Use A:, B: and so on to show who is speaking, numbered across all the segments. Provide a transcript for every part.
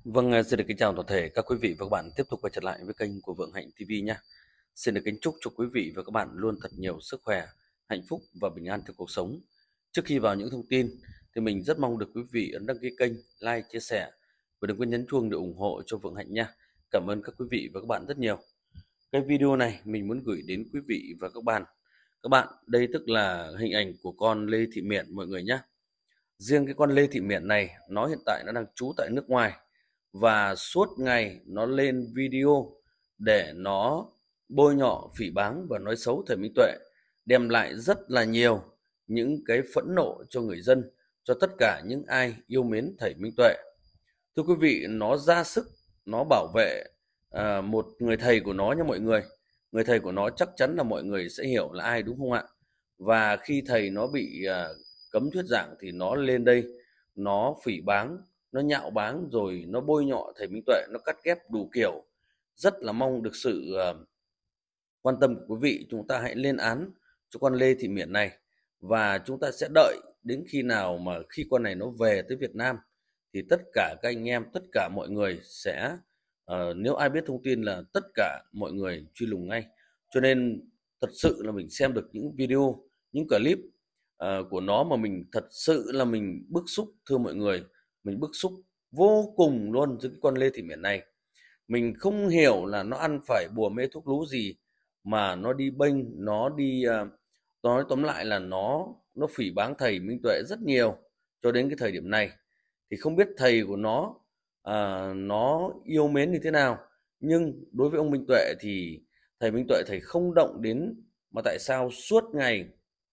A: Vâng, xin được kính chào toàn thể các quý vị và các bạn tiếp tục quay trở lại với kênh của Vượng Hạnh TV nhé. Xin được kính chúc cho quý vị và các bạn luôn thật nhiều sức khỏe, hạnh phúc và bình an trong cuộc sống. Trước khi vào những thông tin thì mình rất mong được quý vị ấn đăng ký kênh, like, chia sẻ và đừng quên nhấn chuông để ủng hộ cho Vượng Hạnh nha. Cảm ơn các quý vị và các bạn rất nhiều. Cái video này mình muốn gửi đến quý vị và các bạn. Các bạn, đây tức là hình ảnh của con Lê Thị Miện mọi người nhé. Riêng cái con Lê Thị Miện này, nó hiện tại nó đang trú tại nước ngoài và suốt ngày nó lên video để nó bôi nhọ, phỉ báng và nói xấu thầy Minh Tuệ, đem lại rất là nhiều những cái phẫn nộ cho người dân, cho tất cả những ai yêu mến thầy Minh Tuệ. Thưa quý vị, nó ra sức nó bảo vệ một người thầy của nó nha mọi người. Người thầy của nó chắc chắn là mọi người sẽ hiểu là ai đúng không ạ? Và khi thầy nó bị cấm thuyết giảng thì nó lên đây, nó phỉ báng, nó nhạo báng rồi nó bôi nhọ thầy Minh Tuệ, nó cắt ghép đủ kiểu. Rất là mong được sự quan tâm của quý vị, chúng ta hãy lên án cho con Lê Thị Miện này và chúng ta sẽ đợi đến khi nào mà khi con này nó về tới Việt Nam thì tất cả các anh em, tất cả mọi người sẽ nếu ai biết thông tin là tất cả mọi người truy lùng ngay. Cho nên thật sự là mình xem được những video, những clip của nó mà mình thật sự là mình bức xúc, thưa mọi người, mình bức xúc vô cùng luôn với cái con Lê Thị Miện này. Mình không hiểu là nó ăn phải bùa mê thuốc lú gì mà nó đi bênh, nó đi nói tóm lại là nó phỉ báng thầy Minh Tuệ rất nhiều cho đến cái thời điểm này. Thì không biết thầy của nó yêu mến như thế nào, nhưng đối với ông Minh Tuệ thì thầy Minh Tuệ thầy không động đến, mà tại sao suốt ngày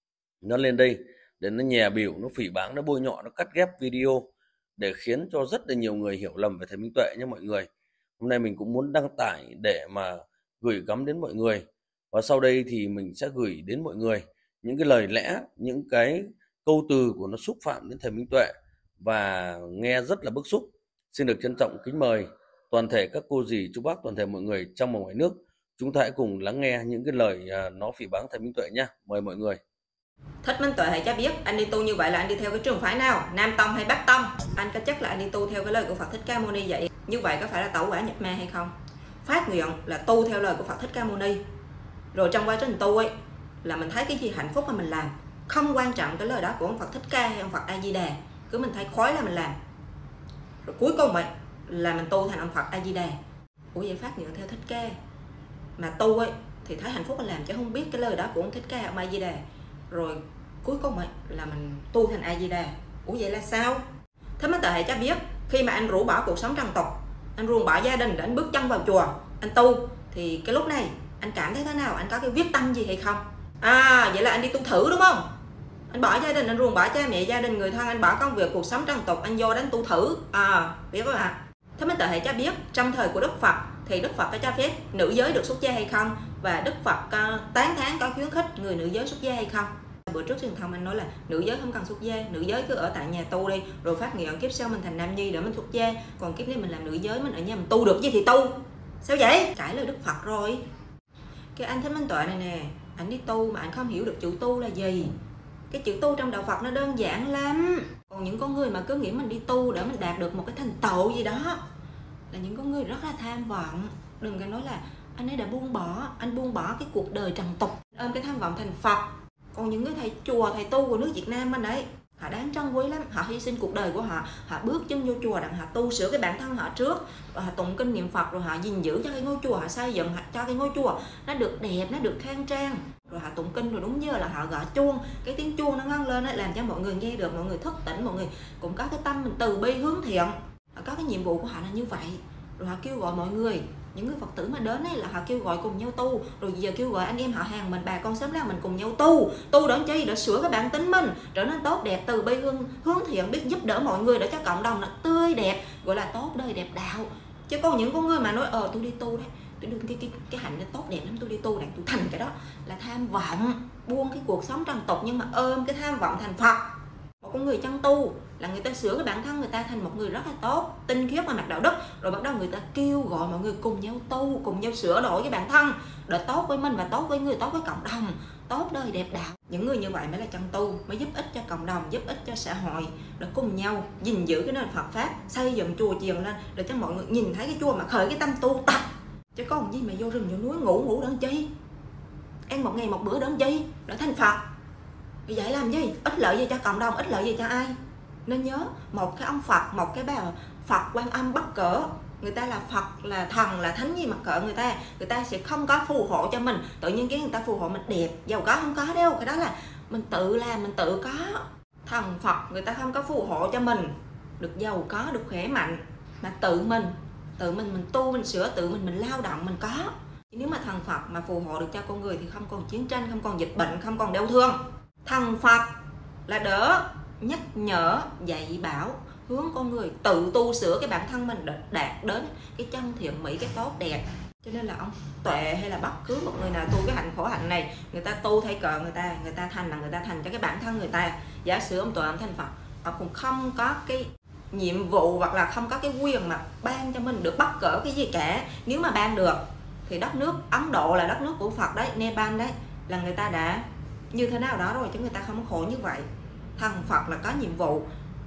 A: nó lên đây để nó nhè bỉu, nó phỉ báng, nó bôi nhọ, nó cắt ghép video để khiến cho rất là nhiều người hiểu lầm về thầy Minh Tuệ nhé mọi người. Hôm nay mình cũng muốn đăng tải để mà gửi gắm đến mọi người. Và sau đây thì mình sẽ gửi đến mọi người những cái lời lẽ, những cái câu từ của nó xúc phạm đến thầy Minh Tuệ và nghe rất là bức xúc. Xin được trân trọng kính mời toàn thể các cô dì, chú bác, toàn thể mọi người trong và ngoài nước. Chúng ta hãy cùng lắng nghe những cái lời nó phỉ báng thầy Minh Tuệ nha. Mời mọi người.
B: Thích Minh Tuệ hãy cho biết anh đi tu như vậy là anh đi theo cái trường phái nào, Nam Tông hay Bắc Tông? Anh có chắc là anh đi tu theo cái lời của Phật Thích Ca Mâu Ni vậy? Như vậy có phải là tẩu hỏa nhập ma hay không? Phát nguyện là tu theo lời của Phật Thích Ca Mâu Ni, rồi trong quá trình tu ấy là mình thấy cái gì hạnh phúc mà mình làm, không quan trọng cái lời đó của ông Phật Thích Ca hay ông Phật A Di Đà, cứ mình thấy khói là mình làm, rồi cuối cùng ấy là mình tu thành ông Phật A Di Đà. Ủa vậy phát nguyện theo Thích Ca mà tu ấy thì thấy hạnh phúc mình làm, chứ không biết cái lời đó của ông Thích Ca, ông A Di Đà, rồi cuối cùng ấy là mình tu thành A Di Đà. Ủa vậy là sao? Thế Minh Tuệ hãy cho biết, khi mà anh rũ bỏ cuộc sống trần tục, anh ruồng bỏ gia đình để anh bước chân vào chùa, anh tu, thì cái lúc này anh cảm thấy thế nào? Anh có cái quyết tâm gì hay không? Vậy là anh đi tu thử đúng không? Anh bỏ gia đình, anh ruồng bỏ cha mẹ, gia đình, người thân, anh bỏ công việc, cuộc sống trần tục, anh vô đánh tu thử. Biết không ạ? Thế Minh Tuệ hãy cho biết, trong thời của Đức Phật thì Đức Phật có cho phép nữ giới được xuất gia hay không? Và Đức Phật tán thán, có khuyến khích người nữ giới xuất gia hay không? Bữa trước truyền thông anh nói là nữ giới không cần xuất gia, nữ giới cứ ở tại nhà tu đi, rồi phát nguyện kiếp sau mình thành nam nhi để mình xuất gia, còn kiếp này mình làm nữ giới, mình ở nhà mình tu được gì thì tu. Sao vậy? Cãi lời Đức Phật rồi. Cái anh Thích Minh Tuệ này nè, anh đi tu mà anh không hiểu được chữ tu là gì. Cái chữ tu trong đạo Phật nó đơn giản lắm. Còn những con người mà cứ nghĩ mình đi tu để mình đạt được một cái thành tựu gì đó là những con người rất là tham vọng. Đừng có nói là anh ấy đã buông bỏ, anh buông bỏ cái cuộc đời trần tục, ôm cái tham vọng thành Phật. Còn những cái thầy chùa, thầy tu của nước Việt Nam mình đấy, họ đáng trân quý lắm. Họ hy sinh cuộc đời của họ, họ bước chân vô chùa để họ tu sửa cái bản thân họ trước, rồi họ tụng kinh niệm Phật, rồi họ gìn giữ cho cái ngôi chùa, họ xây dựng cho cái ngôi chùa nó được đẹp, nó được khang trang, rồi họ tụng kinh, rồi đúng giờ là họ gõ chuông, cái tiếng chuông nó ngân lên ấy, làm cho mọi người nghe được, mọi người thức tỉnh, mọi người cũng có cái tâm mình từ bi hướng thiện. Họ có cái nhiệm vụ của họ là như vậy, rồi họ kêu gọi mọi người, những người Phật tử mà đến ấy là họ kêu gọi cùng nhau tu, rồi giờ kêu gọi anh em họ hàng mình, bà con xóm làng mình cùng nhau tu để chi? Để sửa cái bản tính mình trở nên tốt đẹp, từ bi hướng thiện, biết giúp đỡ mọi người để cho cộng đồng nó tươi đẹp, gọi là tốt đời đẹp đạo. Chứ còn những con người mà nói tôi đi tu đấy, tôi đừng cái hạnh nó tốt đẹp lắm, tôi đi tu để tôi thành cái đó, là tham vọng, buông cái cuộc sống trần tục nhưng mà ôm cái tham vọng thành Phật. Một con người chân tu là người ta sửa cái bản thân người ta thành một người rất là tốt, tinh khiết và mặt đạo đức, rồi bắt đầu người ta kêu gọi mọi người cùng nhau tu, cùng nhau sửa đổi cái bản thân để tốt với mình và tốt với người, tốt với cộng đồng, tốt đời đẹp đạo. Những người như vậy mới là chân tu, mới giúp ích cho cộng đồng, giúp ích cho xã hội, để cùng nhau gìn giữ cái nền Phật pháp, xây dựng chùa chiền lên để cho mọi người nhìn thấy cái chùa mà khởi cái tâm tu tập. Chứ còn gì mà vô rừng vô núi ngủ đỡ chi, ăn một ngày một bữa đỡ chi, để thành Phật. Vậy làm gì? Ích lợi gì cho cộng đồng, ích lợi gì cho ai? Nên nhớ, một cái ông Phật, một cái bà Phật Quan Âm Bắc Cỡ, người ta là Phật, là thần, là thánh gì mặc cỡ người ta sẽ không có phù hộ cho mình. Tự nhiên cái người ta phù hộ mình đẹp, giàu có không có đâu, cái đó là mình tự làm, mình tự có. Thần Phật người ta không có phù hộ cho mình được giàu có, được khỏe mạnh, mà tự mình tu, mình sửa, tự mình lao động, mình có. Nếu mà thần Phật mà phù hộ được cho con người thì không còn chiến tranh, không còn dịch bệnh, không còn đau thương. Thần Phật là đỡ nhắc nhở, dạy bảo, hướng con người tự tu sửa cái bản thân mình để đạt đến cái chân thiện mỹ, cái tốt đẹp. Cho nên là ông Tuệ hay là bất cứ một người nào tu cái hạnh khổ hạnh này, người ta tu thay cờ người ta thành là người ta thành cho cái bản thân người ta. Giả sử ông Tuệ ông thành Phật, ông cũng không có cái nhiệm vụ hoặc là không có cái quyền mà ban cho mình được bất cỡ cái gì cả. Nếu mà ban được thì đất nước Ấn Độ là đất nước của Phật đấy, Nepal đấy, là người ta đã như thế nào đó rồi, chứ người ta không khổ như vậy. Thần Phật là có nhiệm vụ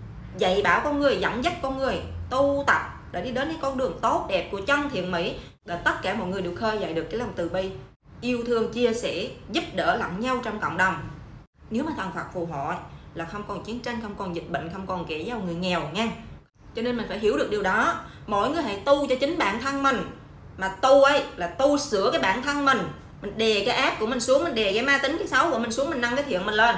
B: dạy bảo con người, dẫn dắt con người tu tập để đi đến cái con đường tốt đẹp của chân thiện mỹ, để tất cả mọi người đều khơi dậy được cái lòng từ bi, yêu thương, chia sẻ, giúp đỡ lẫn nhau trong cộng đồng. Nếu mà thần Phật phù hộ là không còn chiến tranh, không còn dịch bệnh, không còn kẻ giàu người nghèo nha. Cho nên mình phải hiểu được điều đó. Mỗi người hãy tu cho chính bản thân mình. Mà tu ấy là tu sửa cái bản thân mình đè cái ác của mình xuống, mình đè cái ma tính, cái xấu của mình xuống, mình nâng cái thiện mình lên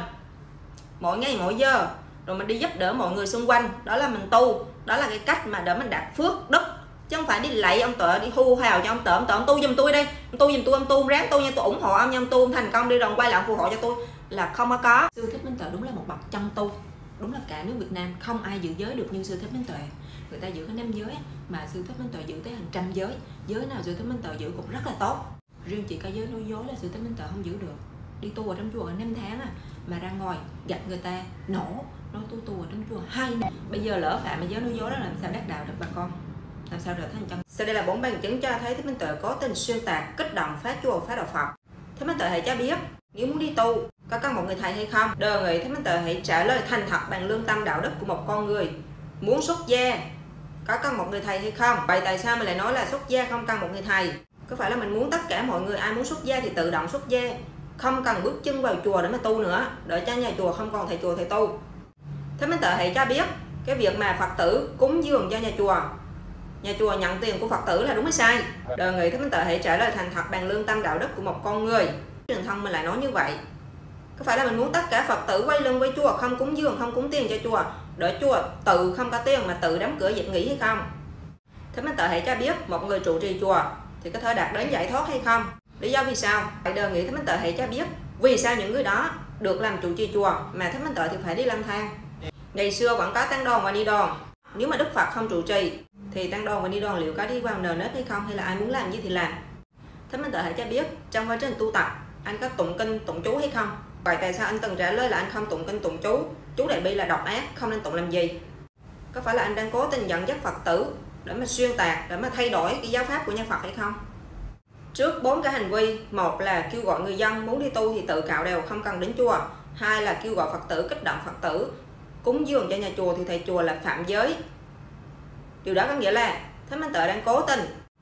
B: mỗi ngày mỗi giờ, rồi mình đi giúp đỡ mọi người xung quanh. Đó là mình tu, đó là cái cách mà để mình đạt phước đức, chứ không phải đi lạy ông Tuệ, đi hô hào cho ông Tuệ ông tu giùm tôi đây, ông tu giùm tôi, ông tu ráng tu nha, tôi ủng hộ ông nha, ông tu thành công đi rồi quay lại ông phù hộ cho tôi, là không có. Sư Thích Minh Tuệ đúng là một bậc chân tu, đúng là cả nước Việt Nam không ai giữ giới được như Sư Thích Minh Tuệ. Người ta giữ cái 5 giới mà Sư Thích Minh Tuệ giữ tới hàng trăm giới, giới nào Sư Thích Minh Tuệ giữ cũng rất là tốt. Riêng chỉ có giới nói dối là Sư Thích Minh Tuệ không giữ được. Đi tu ở trong chùa 5 tháng mà ra ngoài gặp người ta nổ, nói tôi tu ở trong chùa 2 năm. Bây giờ lỡ phạm mà giới nói dối đó, làm sao đắc đạo được bà con, làm sao trở thành chân. Sau đây là 4 bằng chứng cho thấy Thích Minh Tuệ cố tình xuyên tạc, kích động phá chùa, phá đạo Phật. Thích Minh Tuệ hãy cho biết, nếu muốn đi tu có cần một người thầy hay không? Đề nghị Thích Minh Tuệ hãy trả lời thành thật bằng lương tâm đạo đức của một con người. Muốn xuất gia có cần một người thầy hay không? Vậy tại sao mình lại nói là xuất gia không cần một người thầy? Có phải là mình muốn tất cả mọi người ai muốn xuất gia thì tự động xuất gia, không cần bước chân vào chùa để mà tu nữa, để cho nhà chùa không còn thầy chùa thầy tu? Thích Minh Tuệ hãy cho biết cái việc mà Phật tử cúng dường cho nhà chùa nhận tiền của Phật tử là đúng hay sai? Đề nghị Thích Minh Tuệ hãy trả lời thành thật bằng lương tâm đạo đức của một con người. Truyền thông mình lại nói như vậy. Có phải là mình muốn tất cả Phật tử quay lưng với chùa, không cúng dường, không cúng tiền cho chùa, để chùa tự không có tiền mà tự đóng cửa dẹp nghỉ hay không? Thích Minh Tuệ hãy cho biết một người trụ trì chùa thì có thể đạt đến giải thoát hay không? Lý do vì sao? Hãy đề nghị Thích Minh Tuệ hãy cho biết vì sao những người đó được làm trụ trì chùa mà Thích Minh Tuệ thì phải đi lang thang. Ngày xưa vẫn có tăng đoàn và ni đoàn, nếu mà Đức Phật không trụ trì thì tăng đoàn và ni đoàn liệu có đi vào nề nếp hay không, hay là ai muốn làm gì thì làm? Thích Minh Tuệ hãy cho biết trong quá trình tu tập anh có tụng kinh tụng chú hay không? Vậy tại sao anh từng trả lời là anh không tụng kinh tụng chú đại bi là độc ác, không nên tụng làm gì? Có phải là anh đang cố tình dẫn dắt Phật tử để mà xuyên tạc, để mà thay đổi cái giáo pháp của nhà Phật hay không? Trước 4 cái hành vi, một là kêu gọi người dân muốn đi tu thì tự cạo đều không cần đến chùa, hai là kêu gọi Phật tử, kích động Phật tử cúng dường cho nhà chùa thì thầy chùa là phạm giới. Điều đó có nghĩa là Thích Minh Tuệ đang cố tình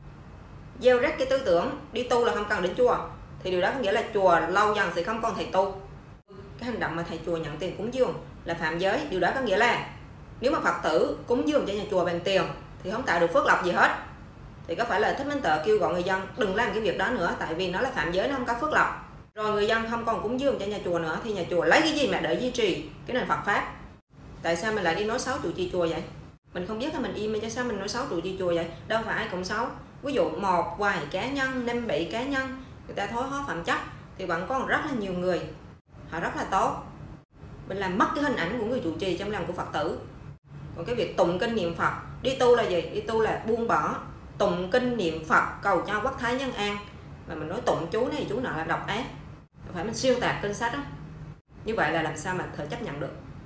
B: gieo rắc cái tư tưởng đi tu là không cần đến chùa, thì điều đó có nghĩa là chùa lâu dần sẽ không còn thầy tu. Cái hành động mà thầy chùa nhận tiền cúng dường là phạm giới. Điều đó có nghĩa là nếu mà Phật tử cúng dường cho nhà chùa bằng tiền thì không tạo được phước lộc gì hết. Thì có phải là Thích Minh Tuệ kêu gọi người dân đừng làm cái việc đó nữa, tại vì nó là phạm giới, nó không có phước lộc. Rồi người dân không còn cúng dường cho nhà chùa nữa thì nhà chùa lấy cái gì mà để duy trì cái nền Phật pháp? Tại sao mình lại đi nói xấu trụ trì chùa vậy? Mình không biết là mình im, mà sao mình nói xấu trụ trì chùa vậy? Đâu phải ai cũng xấu. Ví dụ một vài cá nhân, 5-7 cá nhân người ta thối hóa phẩm chất thì vẫn còn rất là nhiều người họ rất là tốt. Mình làm mất cái hình ảnh của người trụ trì trong lòng của Phật tử. Còn cái việc tụng kinh niệm Phật, đi tu là gì? Đi tu là buông bỏ, tụng kinh niệm Phật cầu cho quốc thái nhân an, mà mình nói tụng chú này chú nọ là độc ác, phải mình xuyên tạc kinh sách đó. Như vậy là làm sao mà thể chấp nhận được?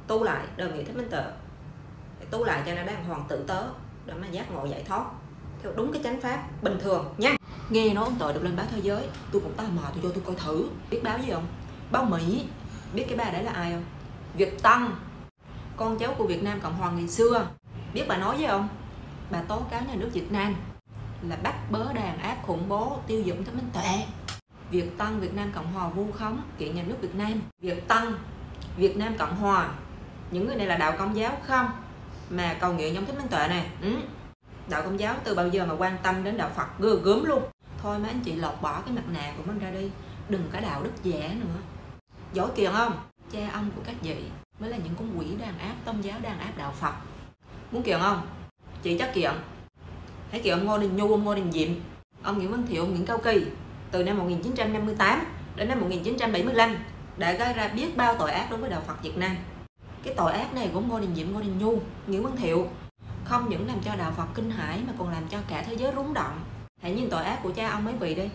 B: tu lại đời nghĩa Thích Minh Tuệ, tu lại cho nó đàng hoàng tử tớ để mà giác ngộ giải thoát theo đúng cái chánh pháp bình thường nha. Nghe nói ông Tuệ được lên báo thế giới, tôi cũng tò mò, tôi vô tôi coi thử. Biết báo gì không? Báo Mỹ. Biết cái bà đấy là ai không? Việt Tân, con cháu của Việt Nam Cộng Hòa ngày xưa. Biết bà nói gì không? Bà tố cáo nhà nước Việt Nam là bắt bớ đàn áp khủng bố tiêu diệt Thích Minh Tuệ. Việt Tân, Việt Nam Cộng Hòa vu khống kiện nhà nước Việt Nam. Việt Tân, Việt Nam Cộng Hòa, những người này là đạo Công giáo không mà cầu nguyện giống Thích Minh Tuệ này. Đạo Công giáo từ bao giờ mà quan tâm đến đạo Phật gớm gớm luôn. Thôi mấy anh chị lột bỏ cái mặt nạ của mình ra đi, đừng có đạo đức giả nữa. Giỏi kiện không? Cha ông của các vị mới là những con quỷ đàn áp tôn giáo, đàn áp đạo Phật. Muốn kiện không? Chị chắc kiện. Hãy kiện ông Ngô Đình Nhu, ông Ngô Đình Diệm, ông Nguyễn Văn Thiệu, ông Nguyễn Cao Kỳ từ năm 1958 đến năm 1975 đã gây ra biết bao tội ác đối với đạo Phật Việt Nam. Cái tội ác này của Ngô Đình Diệm, Ngô Đình Nhu, Nguyễn Văn Thiệu không những làm cho đạo Phật kinh hãi mà còn làm cho cả thế giới rúng động. Hãy nhìn tội ác của cha ông mấy vị đi.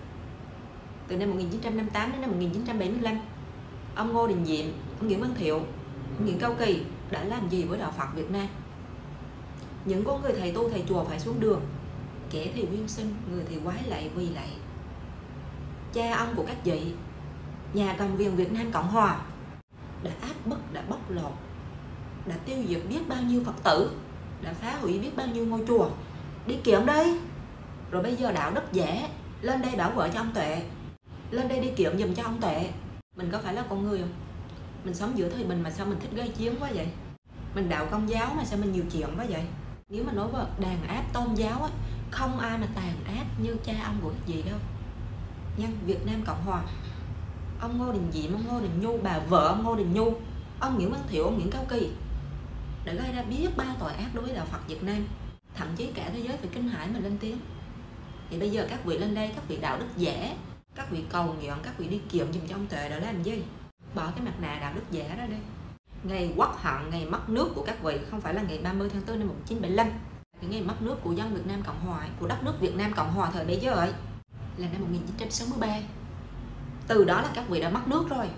B: Từ năm 1958 đến năm 1975, ông Ngô Đình Diệm, ông Nguyễn Văn Thiệu, ông Nguyễn Cao Kỳ đã làm gì với đạo Phật Việt Nam? Những con người thầy tu thầy chùa phải xuống đường, kẻ thì quyên sinh, người thì quái lạy quỳ lạy. Cha ông của các vị, nhà cầm quyền Việt Nam Cộng Hòa đã áp bức, đã bóc lột, đã tiêu diệt biết bao nhiêu Phật tử, đã phá hủy biết bao nhiêu ngôi chùa. Đi kiện đây. Rồi bây giờ đạo đức giả lên đây bảo vệ cho ông Tuệ, lên đây đi kiện giùm cho ông Tuệ. Mình có phải là con người không? Mình sống giữa thời bình mà sao mình thích gây chiến quá vậy? Mình đạo Công giáo mà sao mình nhiều chuyện quá vậy? Nếu mà nói về đàn áp tôn giáo á, không ai mà tàn ác như cha ông của các vị đâu. Nhân Việt Nam Cộng Hòa, ông Ngô Đình Diệm, ông Ngô Đình Nhu, bà vợ ông Ngô Đình Nhu, ông Nguyễn Văn Thiệu, ông Nguyễn Cao Kỳ đã gây ra biết bao tội ác đối với đạo Phật Việt Nam. Thậm chí cả thế giới phải kinh hãi mà lên tiếng. Thì bây giờ các vị lên đây, các vị đạo đức giả, các vị cầu nguyện, các vị đi kiệm giùm cho ông Tuệ đã làm gì? Bỏ cái mặt nạ đạo đức giả ra đi. Ngày quốc hận, ngày mất nước của các vị không phải là ngày 30 tháng 4 năm 1975. Cái ngày mất nước của dân Việt Nam Cộng Hòa, của đất nước Việt Nam Cộng Hòa thời bấy giờ ấy là năm 1963. Từ đó là các vị đã mất nước rồi.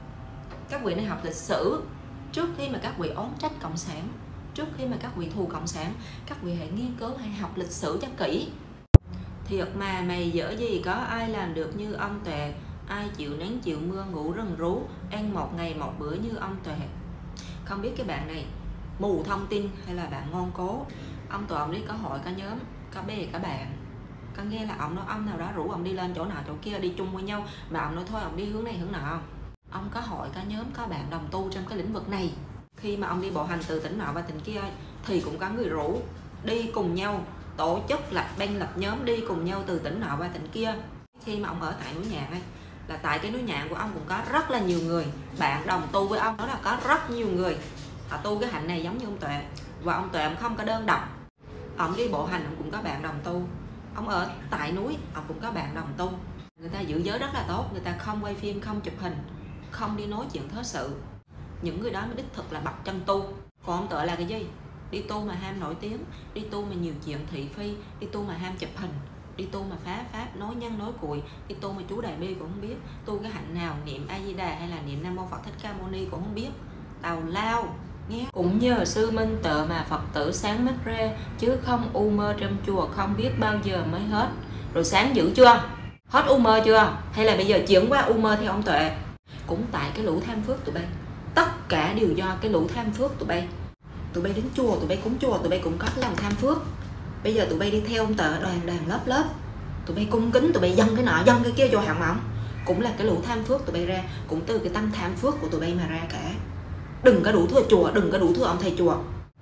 B: Các vị này học lịch sử. Trước khi mà các vị oán trách Cộng sản, trước khi mà các vị thù Cộng sản, các vị hãy nghiên cứu, hãy học lịch sử cho kỹ. Thiệt mà mày dở gì có ai làm được như ông Tuệ, ai chịu nắng chịu mưa, ngủ rừng rú, ăn một ngày một bữa như ông Tuệ. Không biết cái bạn này mù thông tin hay là bạn ngon cố. Ông Tuệ ông đi có hội, có nhóm, có bè, có bạn. Con nghe là ông nói ông nào đó rủ ông đi lên chỗ nào chỗ kia đi chung với nhau, mà ông nói thôi ông đi hướng này hướng nọ. Ông có hội, có nhóm, có bạn đồng tu trong cái lĩnh vực này. Khi mà ông đi bộ hành từ tỉnh nọ và tỉnh kia thì cũng có người rủ đi cùng nhau, tổ chức lập ban lập nhóm đi cùng nhau từ tỉnh nọ qua tỉnh kia. Khi mà ông ở tại núi Nhạn ấy, là tại cái núi Nhạn của ông cũng có rất là nhiều người bạn đồng tu với ông, đó là có rất nhiều người họ tu cái hạnh này giống như ông Tuệ. Và ông Tuệ ông không có đơn độc, ông đi bộ hành ông cũng có bạn đồng tu, ông ở tại núi ông cũng có bạn đồng tu. Người ta giữ giới rất là tốt, người ta không quay phim, không chụp hình, không đi nói chuyện thớ sự. Những người đó mới đích thực là bậc chân tu. Còn ông Tuệ là cái gì? Đi tu mà ham nổi tiếng, đi tu mà nhiều chuyện thị phi, đi tu mà ham chụp hình, đi tu mà phá pháp, nói nhân nói cuội, đi tu mà chú Đại Bi cũng không biết, tu cái hạnh nào, niệm A Di Đà hay là niệm Nam Mô Phật Thích Ca Mâu Ni cũng không biết. Tào lao nghe. Cũng nhờ sư Minh Tuệ mà Phật tử sáng mắt ra, chứ không u mơ trong chùa không biết bao giờ mới hết. Rồi sáng dữ chưa? Hết u mơ chưa? Hay là bây giờ chuyển qua u mơ theo ông Tuệ? Cũng tại cái lũ tham phước tụi bay. Tất cả đều do cái lũ tham phước tụi bay. Tụi bay đến chùa, tụi bay cúng chùa, tụi bay cũng có lòng tham phước. Bây giờ tụi bay đi theo ông Tuệ đoàn lớp, tụi bay cung kính, tụi bay dâng cái nọ, dâng cái kia vô hạng mỏng. Cũng là cái lũ tham phước tụi bay ra, cũng từ cái tâm tham phước của tụi bay mà ra cả. Đừng có đủ thừa chùa, đừng có đủ thừa ông thầy chùa,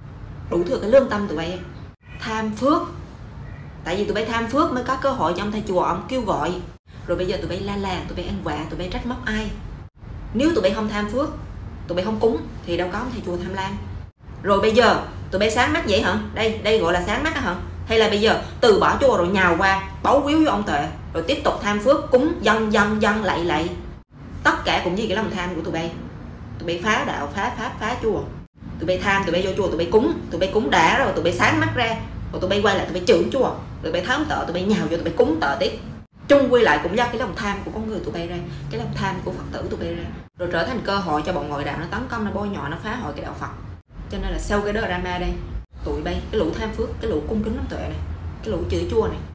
B: đủ thừa cái lương tâm tụi bay tham phước. Tại vì tụi bay tham phước mới có cơ hội cho ông thầy chùa ông kêu gọi. Rồi bây giờ tụi bay la làng, tụi bay ăn vạ, tụi bay trách móc ai? Nếu tụi bay không tham phước, tụi bay không cúng thì đâu có ông thầy chùa tham lam. Rồi bây giờ tụi bay sáng mắt vậy hả? Đây gọi là sáng mắt hả? Hay là bây giờ từ bỏ chùa rồi nhào qua bấu víu với ông Tuệ, rồi tiếp tục tham phước, cúng dâng lạy. Tất cả cũng vì cái lòng tham của tụi bay. Tụi bay phá đạo, phá pháp, phá chùa. Tụi bay tham, tụi bay vô chùa, tụi bay cúng đã rồi, tụi bay sáng mắt ra, rồi tụi bay quay lại tụi bay chửi chùa, tụi bay thám tợ, tụi bay nhào vô tụi bay cúng tợ tiếp. chung quy lại cũng do cái lòng tham của con người tụi bay ra, cái lòng tham của Phật tử tụi bay ra, rồi trở thành cơ hội cho bọn ngoại đạo nó tấn công, nó bôi nhọ, nó phá hoại cái đạo Phật. Cho nên là sau cái drama đây, tụi bay, cái lũ tham phước, cái lũ cung kính lắm tuệ này, cái lũ chửi chua này,